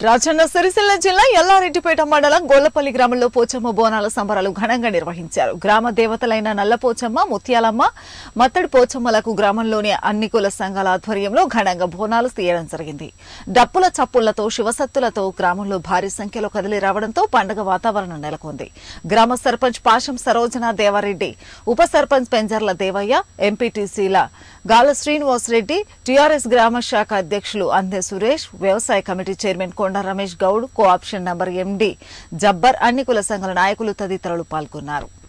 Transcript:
రాజన్న సిరిసిల్ల జిల్లా ఎల్లారెడ్డిపేట మండలం గొల్లపల్లి గ్రామంలో పోచమ్మ బోనాల సంబరాలు ఘనంగా నిర్వహించారు. గ్రామ దేవతలైన నల్లపోచమ్మ, ముత్యాలమ్మ, మత్తడి పోచమ్మలకు గ్రామంలోని అన్ని కుల సంఘాల ఆధ్వర్యంలో ఘనంగా బోనాలు తీయడం జరిగింది. డప్పుల చప్పులతో శివసత్తులతో గ్రామంలో భారీ సంఖ్యలో కదిలి రావడంతో పండుగ వాతావరణం నెలకొంది. గ్రామ సర్పంచ్ పాశం సరోజన దేవారెడ్డి, ఉప సర్పంచ్ పెంజర్ల దేవయ్య, ఎంపీటీసీల గాల శ్రీనివాసరెడ్డి, టీఆర్ఎస్ గ్రామ శాఖ అధ్యక్షులు అందే సురేష్, వ్యవసాయ committee chairman Konda Ramesh Goud, cooption number MD Jabbar, అన్ని కుల సంఘాల నాయకులు తదితరులు పాల్గొన్నారు.